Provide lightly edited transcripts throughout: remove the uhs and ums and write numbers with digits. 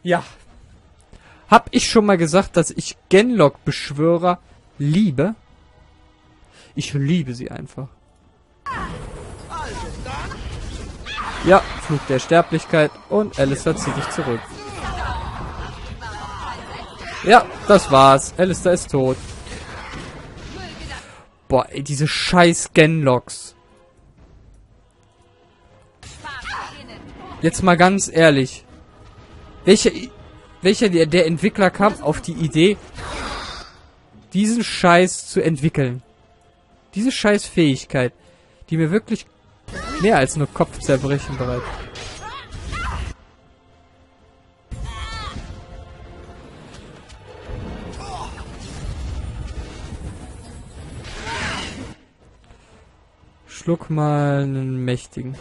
Ja. Hab ich schon mal gesagt, dass ich Genlock-Beschwörer liebe? Ich liebe sie einfach. Ja, Flug der Sterblichkeit und Alistair zieht dich zurück. Ja, das war's. Alistair ist tot. Boah, ey, diese scheiß Genlocks. Jetzt mal ganz ehrlich. Welcher der Entwickler kam auf die Idee, diesen Scheiß zu entwickeln? Diese scheiß Fähigkeit, die mir wirklich mehr als nur Kopfzerbrechen bereitet. Schluck mal einen mächtigen.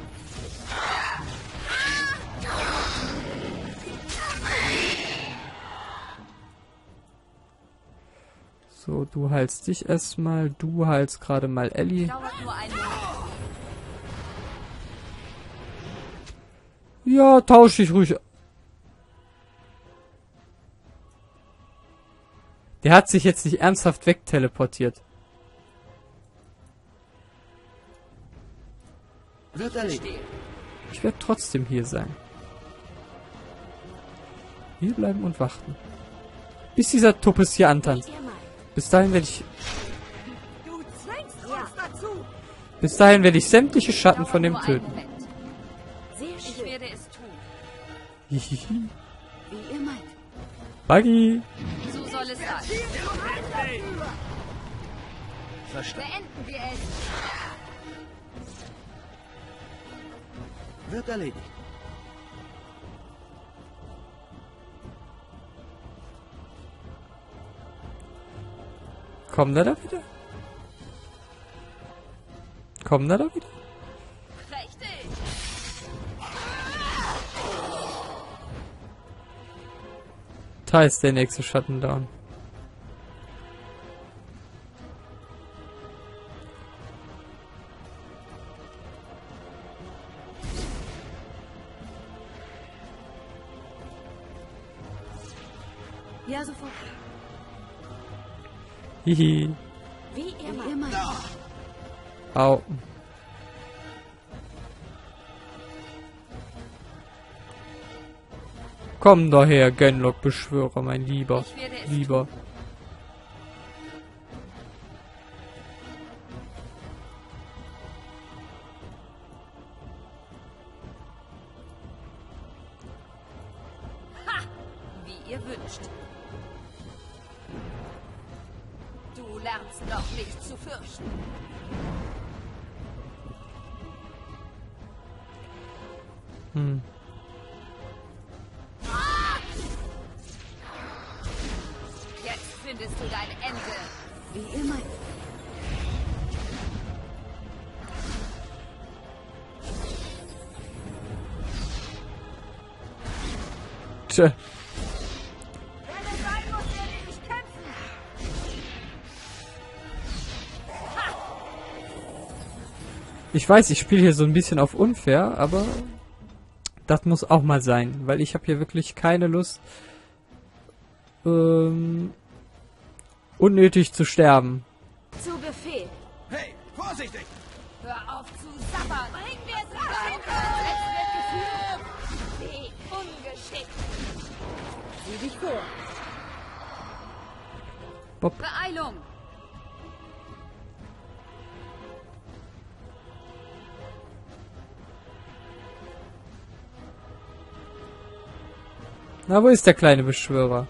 So, du heilst dich erstmal. Du heilst gerade mal Ellie. Ja, tausch dich ruhig. Der hat sich jetzt nicht ernsthaft wegteleportiert. Wird erledigt. Ich werde trotzdem hier sein. Hier bleiben und warten. Bis dieser Tuppes hier antanzt. Bis dahin werde ich... Bis dahin werde ich sämtliche Schatten von dem töten. Ich werde es tun. Hihihi. Wie ihr meint. Buggy. So soll es sein. Verstanden. Beenden wir es. Wird erledigt. Kommen da wieder? Kommen da wieder? Richtig. Da ist der nächste Schatten down. Ja, sofort. Hihi. Wie ihr meint. Au. Komm doch her, Genlock-Beschwörer, mein Lieber. Ich werde es Lieber. Ha! Wie ihr wünscht. Du lernst noch nicht zu fürchten. Hm. Jetzt findest du dein Ende. Wie ihr meint. Tja. Wenn es sein muss, werde ich kämpfen. Ich weiß, ich spiele hier so ein bisschen auf unfair, aber das muss auch mal sein, weil ich habe hier wirklich keine Lust, unnötig zu sterben. Zu Befehl. Hey, vorsichtig! Hör auf zu sabbern. Bring mir es rein. Es wird geführt. Wie ungeschickt. Sieh dich vor. Bob. Beeilung. Na, wo ist der kleine Beschwörer?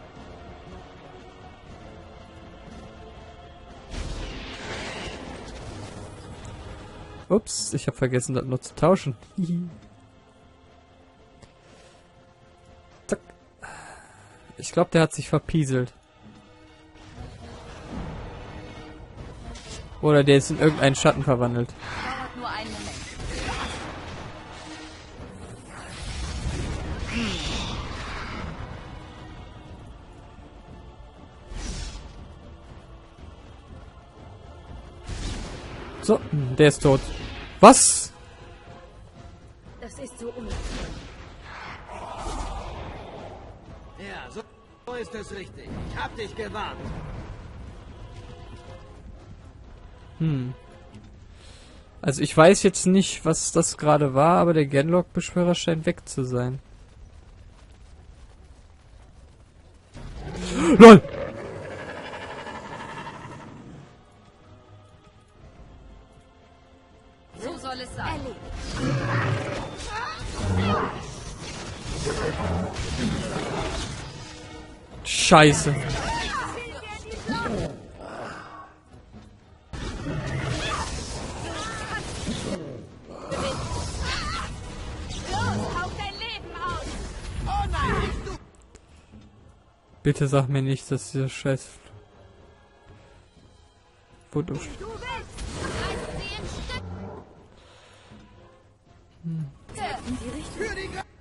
Ups, ich habe vergessen, das nur zu tauschen. Zack. Ich glaube, der hat sich verpieselt. Oder der ist in irgendeinen Schatten verwandelt. Dauert nur einen Moment. So, der ist tot. Was? Das ist so unfair. Ja, so ist es richtig. Ich hab dich gewarnt. Also ich weiß jetzt nicht, was das gerade war, aber der Genlock-Beschwörer scheint weg zu sein. LOL! So soll es sein. Scheiße. Los, hau dein Leben aus. Oh nein! Du! Bitte sag mir nicht, dass dieser Scheiß... Foto... Du willst. Reiß sie in Stück. Für die Gra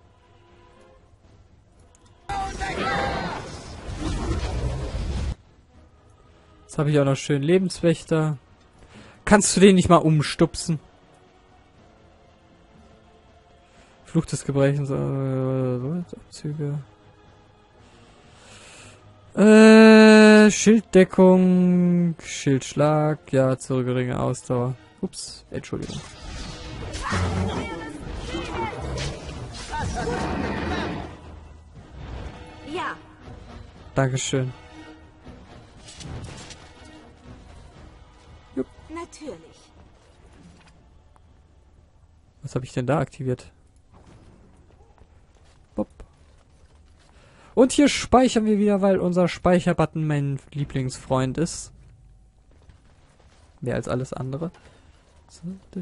Jetzt habe ich auch noch schön Lebenswächter. Kannst du den nicht mal umstupsen? Fluch des Gebrechens, Abzüge. Schilddeckung, Schildschlag, ja, zu geringe Ausdauer. Ups, Entschuldigung. Ja. Dankeschön. Natürlich. Was habe ich denn da aktiviert? Bob. Und hier speichern wir wieder, weil unser Speicherbutton mein Lieblingsfreund ist. Mehr als alles andere. So.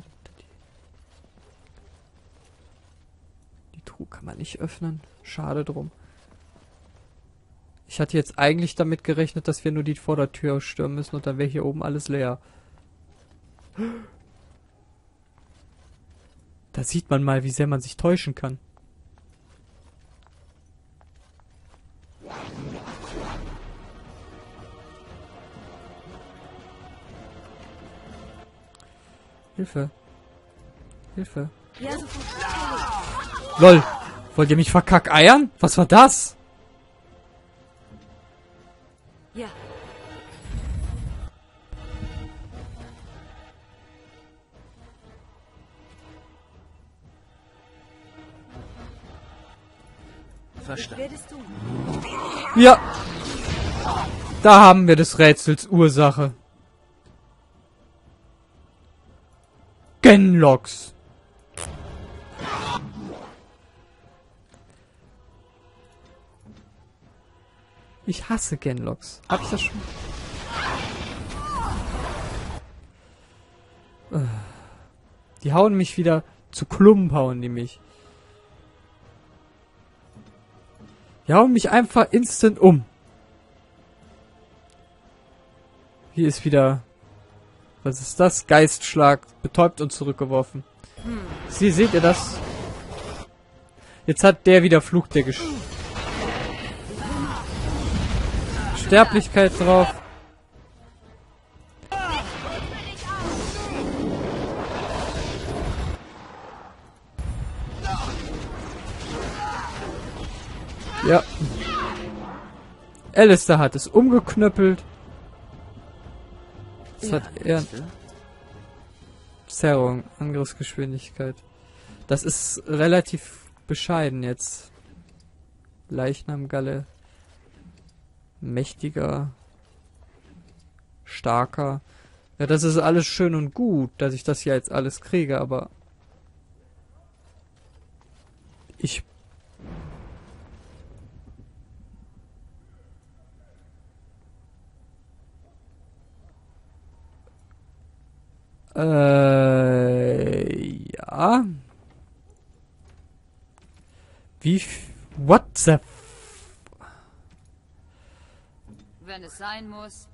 Die Truhe kann man nicht öffnen. Schade drum. Ich hatte jetzt eigentlich damit gerechnet, dass wir nur die Vordertür stürmen müssen und dann wäre hier oben alles leer. Da sieht man mal, wie sehr man sich täuschen kann. Hilfe. Hilfe. Ja, sofort. LOL. Wollt ihr mich verkackeiern? Was war das? Ja. Verstanden. Werdest du. Ja. Da haben wir des Rätsels Ursache. Genlocks. Ich hasse Genlocks. Hab ich das schon? Die hauen mich wieder zu Klump, hauen die mich. Die hauen mich einfach instant um. Hier ist wieder... Was ist das? Geistschlag. Betäubt und zurückgeworfen. Seht ihr das? Jetzt hat der wieder Fluch der Sterblichkeit drauf. Ja. Alistair hat es umgeknüppelt. Das hat er... Zerrung, Angriffsgeschwindigkeit. Das ist relativ bescheiden jetzt. Leichnamgalle. Mächtiger. Starker. Ja, das ist alles schön und gut, dass ich das hier jetzt alles kriege, aber... Ich... Ja. What the Wenn es sein muss.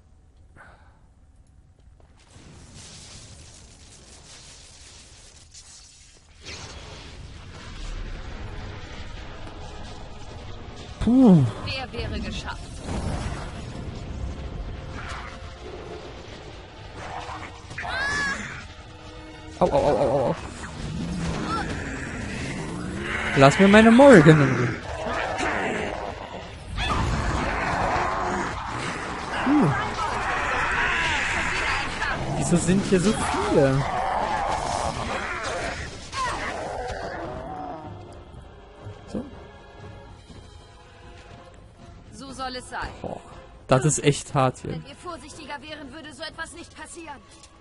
Puh. Wer wäre geschafft? Au, au, au, au, au. Lass mir meine Morrigan in Ruhe. Wieso sind hier so viele? So. So soll es sein. Boah, das ist echt hart hier. Wenn wir vorsichtiger wären, würde so etwas nicht passieren.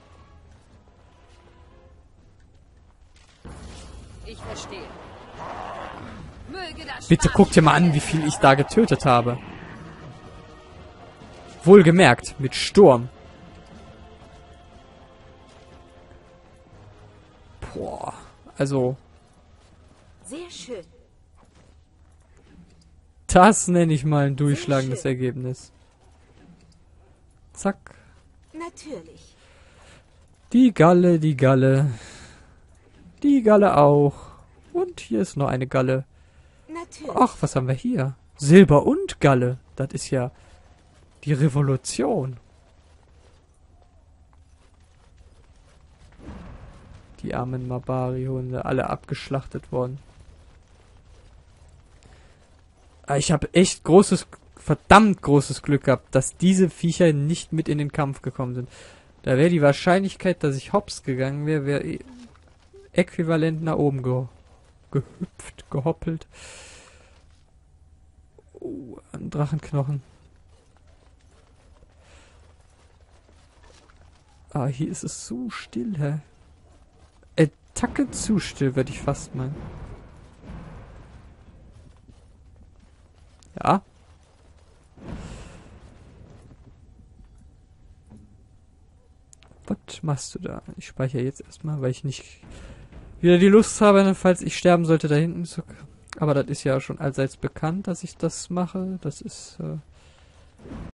Ich verstehe. Möge das Bitte Spaß guck dir mal an, wie viel ich da getötet habe. Wohlgemerkt, mit Sturm. Boah, also, Sehr schön. das nenne ich mal ein durchschlagendes Ergebnis. Zack. Natürlich. Die Galle, die Galle. Die Galle auch. Und hier ist noch eine Galle. Natürlich. Ach, was haben wir hier? Silber und Galle. Das ist ja die Revolution. Die armen Mabari-Hunde, alle abgeschlachtet worden. Aber ich habe echt verdammt großes Glück gehabt, dass diese Viecher nicht mit in den Kampf gekommen sind. Da wäre die Wahrscheinlichkeit, dass ich hops gegangen wäre, äquivalent nach oben gehüpft, gehoppelt. Oh, ein Drachenknochen. Ah, hier ist es so still, hä? Tacke zu still, würde ich fast meinen. Ja. Was machst du da? Ich speichere jetzt erstmal, weil ich nicht wieder die Lust habe, falls ich sterben sollte, da hinten zu... Aber das ist ja schon allseits bekannt, dass ich das mache. Das ist...